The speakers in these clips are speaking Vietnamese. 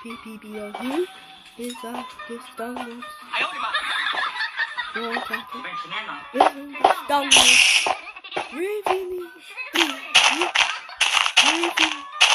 PPB on who is that this downwards? You're attacking. Downwards. Raving me. Raving.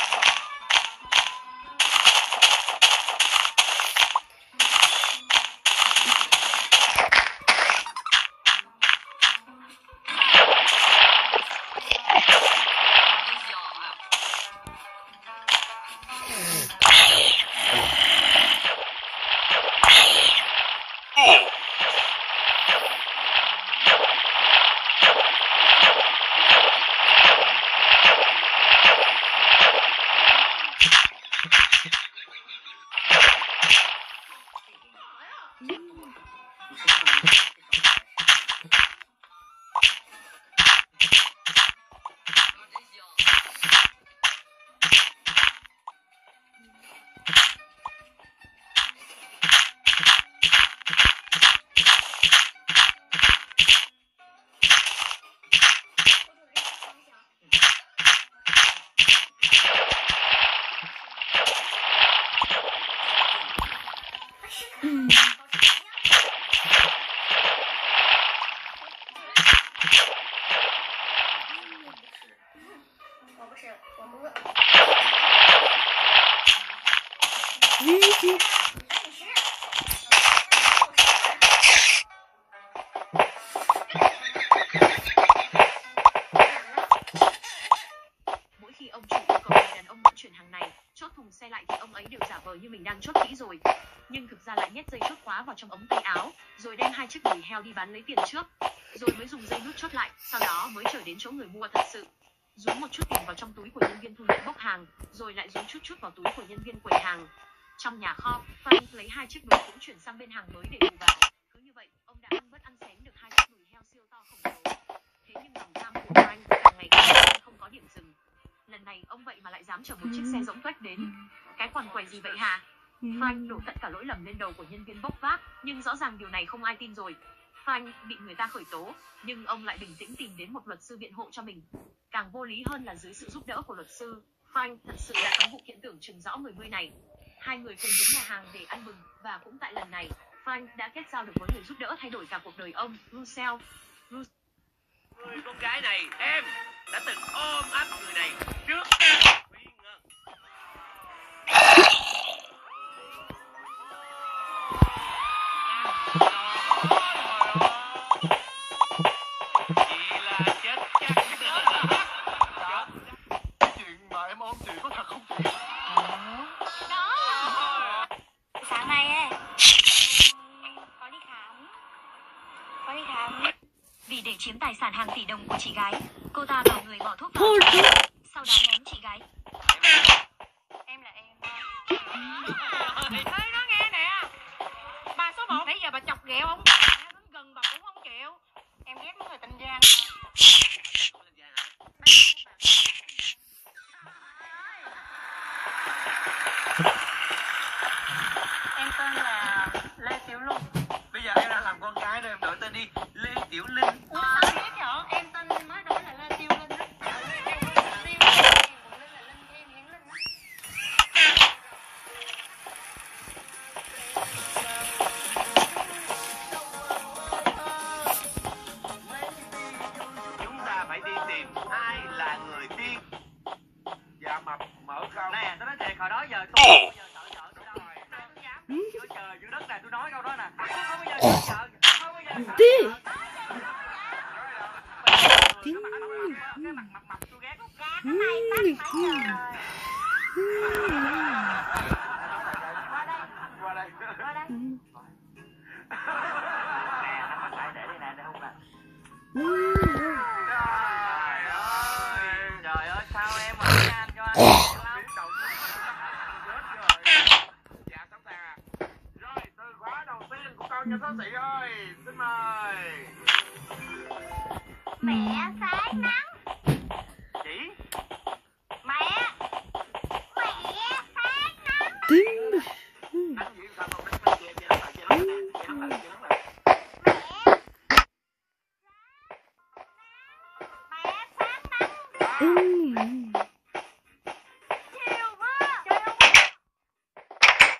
Mỗi khi ông chủ yêu cầu người đàn ông vận chuyển hàng này chốt thùng xe lại thì ông ấy đều giả vờ như mình đang chốt kỹ rồi, nhưng thực ra lại nhét dây chốt khóa vào trong ống tay áo, rồi đem 2 chiếc đùi heo đi bán lấy tiền trước, rồi mới dùng dây nút chốt lại, sau đó mới chở đến chỗ người mua thật sự. Dúi một chút tiền vào trong túi của nhân viên thu nhận bốc hàng, rồi lại dúi chút vào túi của nhân viên quầy hàng. Trong nhà kho, Frank lấy 2 chiếc đùi cũng chuyển sang bên hàng mới để bù vào. Cứ như vậy, ông đã ăn bớt ăn xén được 2 chiếc đùi heo siêu to khổng lồ. Thế nhưng lòng tham của Frank càng ngày càng tăng, không có điểm dừng. Lần này ông vậy mà lại dám chở một chiếc xe rỗng tuếch đến. Cái quằn quầy gì vậy hả? Frank đổ tất cả lỗi lầm lên đầu của nhân viên bốc vác, nhưng rõ ràng điều này không ai tin rồi. Frank bị người ta khởi tố, nhưng ông lại bình tĩnh tìm đến một luật sư biện hộ cho mình. Càng vô lý hơn là dưới sự giúp đỡ của luật sư, Frank thật sự đã thắng vụ kiện tưởng chừng rõ người mươi này. Hai người cùng đến nhà hàng để ăn mừng, và cũng tại lần này, Frank đã kết giao được với người giúp đỡ thay đổi cả cuộc đời ông, Russell. Người con gái này, em đã từng ôm ấp người này trước. Chuyện mà em ôm chị có thật không chị? Đó. Sáng nay ấy, có đi khám. Vì để chiếm tài sản hàng tỷ đồng của chị gái, cô ta bảo người bỏ thuốc vào trong, sau đó ném chị gái. Em là em. Ê, nó nghe nè. Bà số 1 nãy giờ bà chọc ghẹo ông. Đến gần bà cũng không chịu. Em ghét mấy người tình gian. Em tên là Lê Tiểu Linh. Bây giờ em đang làm con gái nên em đổi tên đi Lê Tiểu Linh. Ủa sao biết vậy? Em tên mới đổi là Lê Tiêu Linh á. Chúng ta phải đi tìm ai là người tiên. Dạ mập mở không? Nè, tôi nói thiệt hồi đó giờ tôi không bao giờ sợ đâu rồi. Tôi dám giữa trời giữa đất này, tôi nói câu đó nè. Tôi không bao giờ sợ, không bao giờ sợ. Đi. Cái mặt mập tôi ghét. Cái này tắt máy rồi. Qua đây. Nè, nó mặt lại để đây nè, để không nè. Trời ơi, sao em mà anh cho anh lắm. Dạ tấm tà. Rồi, từ khóa đầu tiên của con cho bác sĩ ơi. Xin mời. Mẹ sáng nắng. Chị. Mẹ sáng nắng. Tính. Anh diễn sao mà mình chị nắm lại, chị nắm lại. Mẹ sáng nắng. Chiều quá. Trời ơi.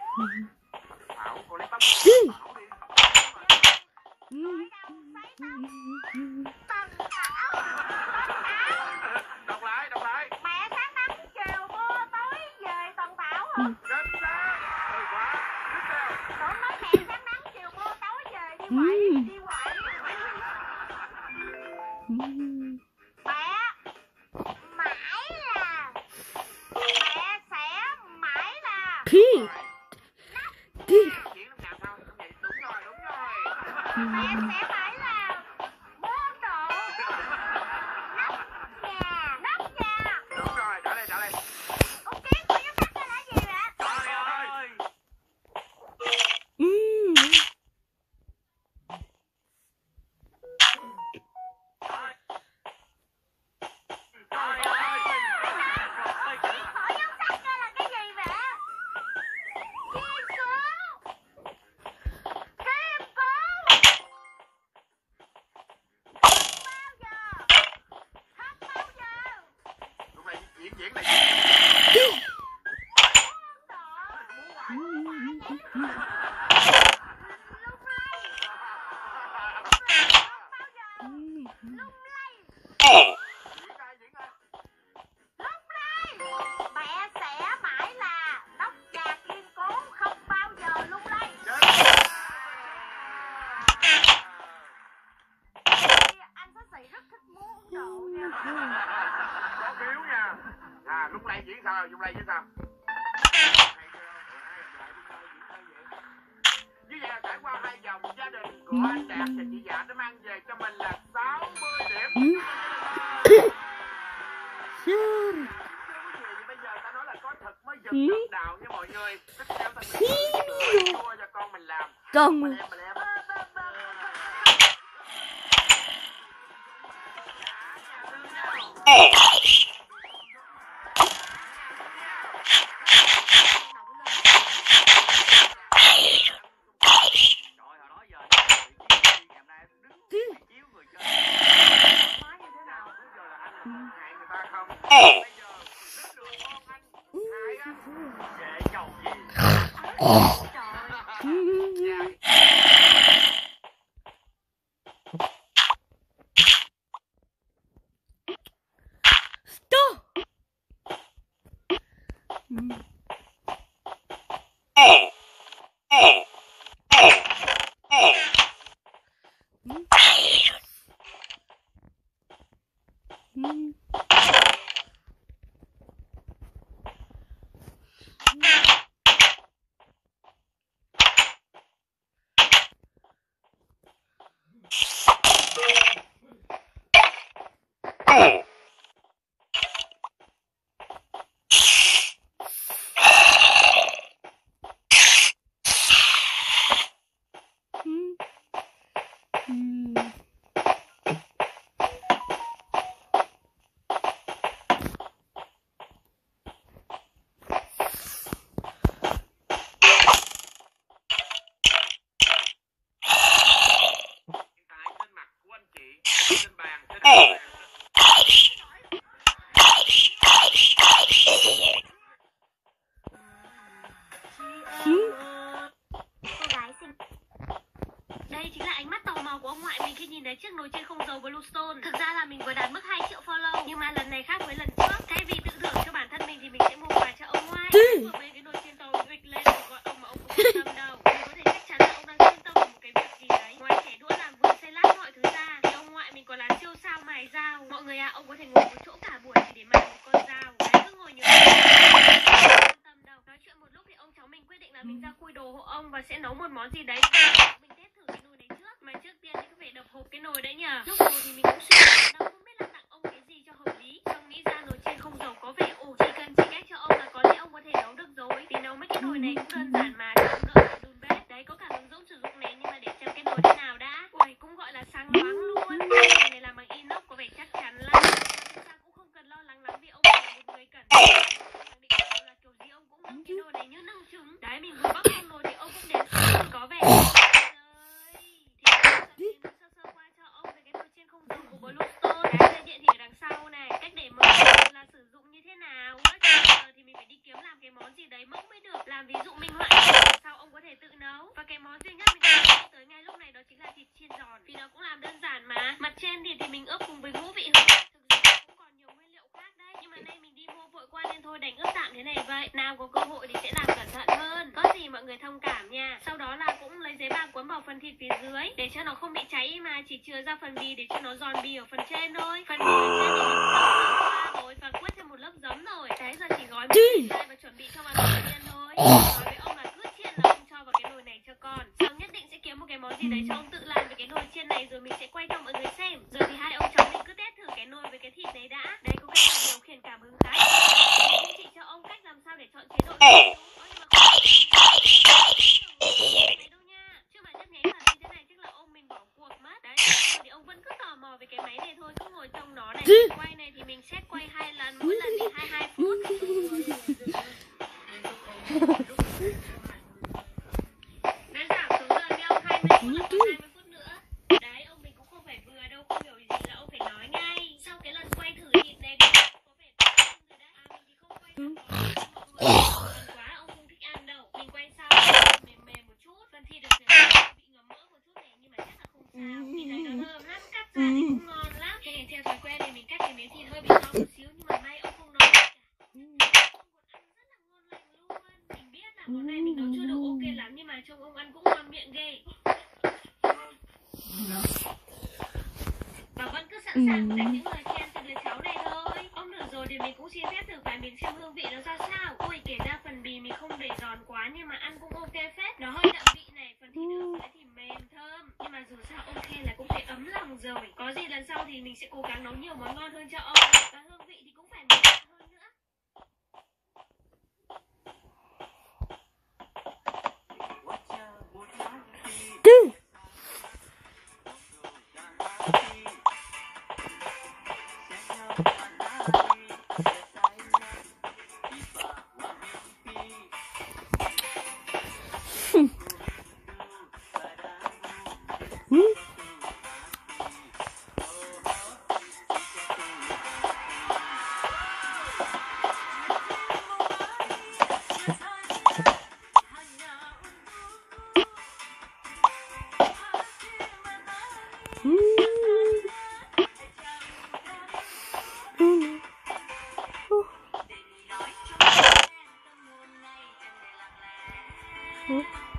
Thảo, cô lấy tóc Đi. Thảo đi. Đọc lại, đọc lại. Mẹ sáng nắng chiều mưa tối về Tần Tảo hả? Chính xác. Hay quá. Tiếp theo. Tưởng nói mẹ sáng nắng chiều mưa tối về đi quậy, đi quậy. Mẹ sẽ mãi là Đi. Đi. Diễn lúc nào không? Đúng vậy. Đúng rồi, đúng rồi. mẹ sẽ mãi là môn độ nóc nhà. Đúng rồi, trả lời. Con kiến của giúp cắt là gì vậy? Trời ơi. Trời ơi. Khỏi giúp cắt là cái gì vậy? Kim cương. Kim cương. Không bao giờ. Lúc này diễn này. Mẹ sẽ mãi là tóc gà kiên cố không bao giờ lung lay. Anh có sĩ rất thích múa Ấn Độ nha. Có phiếu nha. Lúc này diễn sao? Lúc này diễn sao? Như vậy là trải qua 2 vòng, gia đình của anh Đạt và chị Dạ đã mang về cho mình là 60 điểm. Bây giờ ta nói là có thật mới giật được đạo nha mọi người. Tiếp theo ta sẽ thua cho con mình làm. Con Mà em. Trời hồi đó giờ ngày nay đứng chiếu người chơi. Nói như thế nào? Bây giờ là anh hại người ta không? Bây giờ đứng đường con anh hại á. Dễ giàu gì? Stop. Tại trên mặt của anh chị, trên bàn, trên bàn. Cô gái xinh. Đây chính là ánh mắt tò mò của ông ngoại mình khi nhìn thấy chiếc nồi chiên không dầu Bluestone. Thực ra là mình vừa đạt mức 2 triệu follow, nhưng mà lần này khác với lần trước. Thay vì tự thưởng cho bản thân mình thì mình sẽ mua quà cho ông ngoại. Vừa mấy cái nồi chiên to nghịch lên rồi gọi ông mà ông không quan tâm đâu. Mình có thể chắc chắn là ông đang chuyên tâm vào một cái việc gì đấy. Ngoài chẻ đũa làm vườn xây lát mọi thứ ra, thì ông ngoại mình còn là siêu sao mài dao. Mọi người à, ông có thể ngồi một chỗ cả buổi chỉ để mài một con dao. Đấy, cứ ngồi nhiều quan tâm đâu. Nói chuyện một lúc thì ông cháu mình quyết định là mình ra khui đồ hộ ông và sẽ nấu một món gì đấy. Mình test thử cái nồi này trước. Mà trước tiên thì cứ phải đập hộp cái nồi đấy nhờ. Lúc đầu thì mình cũng suy nghĩ đâu không biết là tặng ông cái gì cho hợp lý. Xong nghĩ ra nồi chiên không dầu có vẻ chỉ cần chỉ cách cho ông là có lẽ ông có thể nấu được rồi. Thì nấu mấy cái nồi này cũng đơn giản mà, cho ông đỡ phải đun bếp. Đấy, có cả hướng dẫn sử dụng này, nhưng mà để xem cái nồi thế nào đã. Ui, cũng gọi là sáng loáng luôn. Cái nồi này làm bằng inox có vẻ chắc chắn lắm. Thực ra cũng không cần lo lắng lắm vì ông là một người cẩn thận. Khẳng định là kiểu gì ông cũng nâng cái nồi này như nâng trứng. Đấy, mình vừa bắc xong rồi thì ông cũng đến có vẻ sơ sơ qua cho ông về cái nồi chiên không dầu của Bluestone. Cái dây điện thì ở đằng sau này, cách để mở là sử dụng như thế nào. Bây giờ thì mình phải đi kiếm làm cái món gì đấy mẫu mới được. Làm ví dụ minh họa cái món duy nhất mình nghĩ tới ngay lúc này đó chính là thịt chiên giòn, vì nó cũng làm đơn giản mà. Mặt trên thì mình ướp cùng với ngũ vị hương. Thực ra cũng còn nhiều nguyên liệu khác đấy, nhưng mà nay mình đi mua vội qua nên thôi đành ướp tạm thế này vậy. Nào có cơ hội thì sẽ làm cẩn thận hơn. Có gì mọi người thông cảm nha. Sau đó là cũng lấy giấy bạc quấn vào phần thịt phía dưới để cho nó không bị cháy, mà chỉ chừa ra phần bì để cho nó giòn bì ở phần trên thôi. Phần bì ở trên thì mình xong rồi và quét thêm một lớp giấm rồi. Đấy, giờ chỉ gói mì lại và chuẩn bị cho vào tự nhiên thôi. Nói với ông là cứ chiên là ông cho vào cái nồi này cho con. Xong nhất định sẽ kiếm một cái món gì đấy cho ông tự làm với cái nồi chiên này, rồi mình sẽ quay cho mọi người xem. Giờ thì hai ông cháu mình cứ test thử cái nồi với cái thịt đấy đã. Đấy, có cái phần điều khiển cảm hứng khá. Mình chỉ cho ông cách làm sao để chọn chế độ này. Nhưng mà đâu nha. Chứ mà nhấp nháy phần như thế này chắc là ông mình bỏ cuộc mất. Đấy, thì ông vẫn cứ tò mò về cái máy này thôi, cứ ngồi trong nó này. Quay này thì mình set quay 2 lần, mỗi lần thì 22 phút. Đã giảm xuống giờ đi ông, 20 phút là còn 20 phút nữa. Đấy, ông mình cũng không phải vừa đâu, không hiểu gì là ông phải nói ngay. Sau cái lần quay thử thịt này thì có vẻ tốt hơn rồi đấy. Mình thì không quay thử quá, ông không thích ăn đâu. Mình quay sau mềm mềm một chút, phần thịt được bị ngấm mỡ một chút này, nhưng mà chắc là không sao. Thịt này nó thơm lắm, cắt ra thì cũng ngon lắm. Thế này theo thói quen thì mình cắt cái miếng thịt hơi bị to một xíu, nhưng mà may ông không nói cả. Mình biết là món này mình nấu chưa được ok lắm, nhưng mà trông ông ăn cũng ngon miệng ghê. Và vẫn cứ sẵn sàng dành những lời khen cho đứa cháu này thôi. Ông thử rồi thì mình cũng xin phép thử vài miếng xem hương vị nó ra sao. Ui, kể ra phần bì mình không để giòn quá nhưng mà ăn cũng ok phết. Nó hơi đậm vị này, phần thịt ở dưới thì mềm thơm. Nhưng mà dù sao ok là cũng thấy ấm lòng rồi. Có gì lần sau thì mình sẽ cố gắng nấu nhiều món ngon hơn cho ông. Và hương vị thì cũng phải mềm hơn nữa. Ừ.